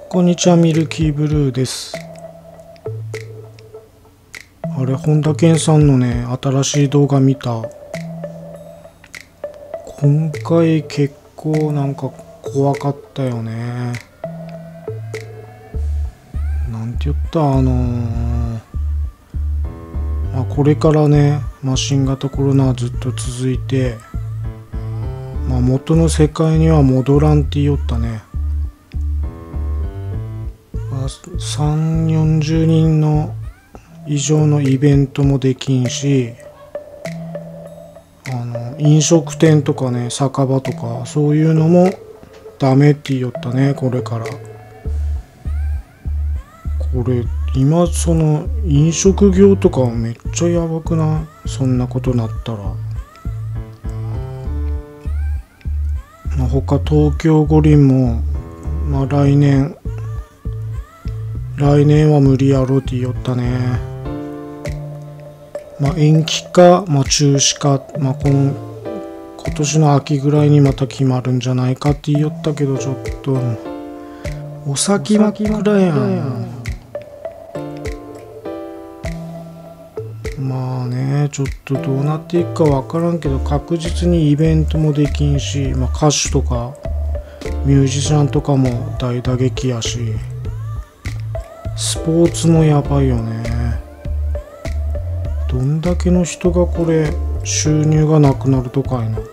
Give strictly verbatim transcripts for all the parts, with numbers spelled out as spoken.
こんにちは、ミルキーブルーです。あれ、本田健さんのね、新しい動画見た。今回結構なんか怖かったよね。なんて言ったあのー、まあ、これからね、まあ、新型コロナはずっと続いて、まあ、元の世界には戻らんって言おったね。さんじゅう、よんじゅうにんの以上のイベントもできんし、あの飲食店とかね、酒場とかそういうのもダメって言おったね。これからこれ今その飲食業とかめっちゃやばくない？そんなことなったら。まあ、他東京五輪もまあ来年来年は無理やろうって言おったね。まあ延期か、まあ中止か、まあ今、今年の秋ぐらいにまた決まるんじゃないかって言おったけど、ちょっと、お先真っ暗やん。まあね、ちょっとどうなっていくかわからんけど、確実にイベントもできんし、まあ歌手とか、ミュージシャンとかも大打撃やし、スポーツもやばいよね。どんだけの人がこれ収入がなくなるとかいな。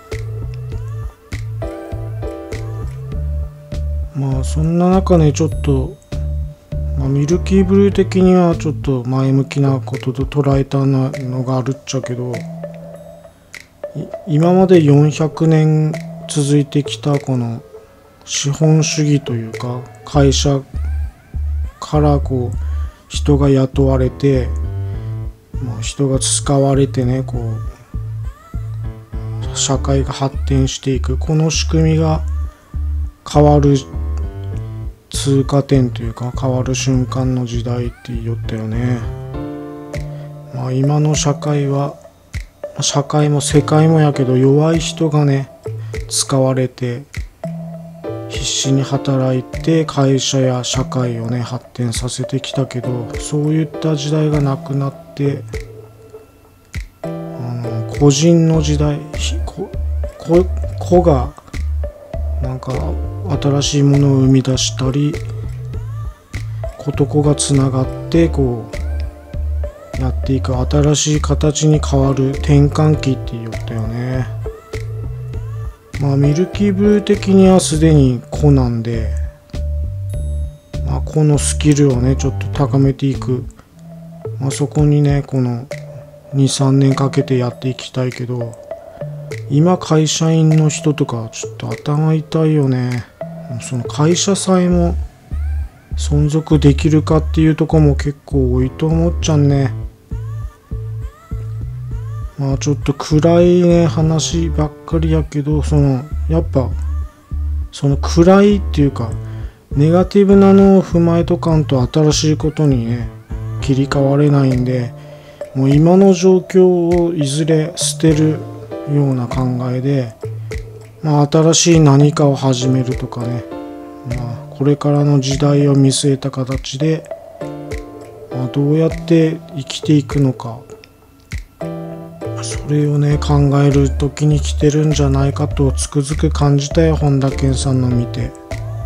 まあそんな中ね、ちょっと、まあ、ミルキーブルー的にはちょっと前向きなことと捉えたのがあるっちゃけど、今までよんひゃくねん続いてきたこの資本主義というか、会社からこう人が雇われて、まあ、人が使われてね、こう社会が発展していく、この仕組みが変わる通過点というか変わる瞬間の時代って言おったよね。まあ今の社会は社会も世界もやけど、弱い人がね使われて必死に働いて会社や社会をね発展させてきたけど、そういった時代がなくなって、あの個人の時代、個、個、個がなんか新しいものを生み出したり、子と子がつながってこうやっていく新しい形に変わる転換期って言ったよね。まあミルキーブルー的にはすでに子なんで、まあ子のスキルをねちょっと高めていく、まあそこにねこのに、さんねんかけてやっていきたいけど、今会社員の人とかちょっと頭痛いよね。その会社さえも存続できるかっていうとこも結構多いと思っちゃうね。まあちょっと暗いね話ばっかりやけど、そのやっぱその暗いっていうかネガティブなのを踏まえとかんと新しいことにね切り替われないんで、もう今の状況をいずれ捨てるような考えで、まあ新しい何かを始めるとかね、まあこれからの時代を見据えた形で、まあ、どうやって生きていくのか、それをね考える時に来てるんじゃないかとつくづく感じたよ、本田健さんの見て。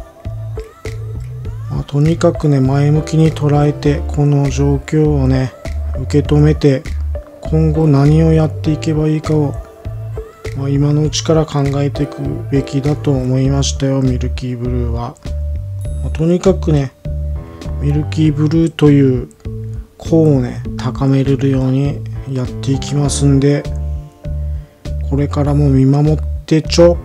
まあ、とにかくね前向きに捉えて、この状況をね受け止めて、今後何をやっていけばいいかを、まあ、今のうちから考えていくべきだと思いましたよ、ミルキーブルーは。まあ、とにかくねミルキーブルーという子をね高めれるようにやっていきますんで、これからも見守ってちょ。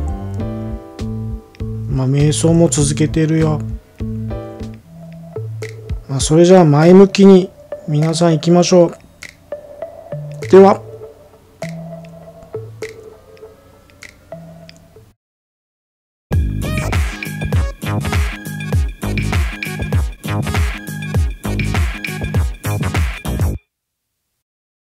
まあ瞑想も続けてるよ。まあそれじゃあ前向きに皆さん行きましょう。では。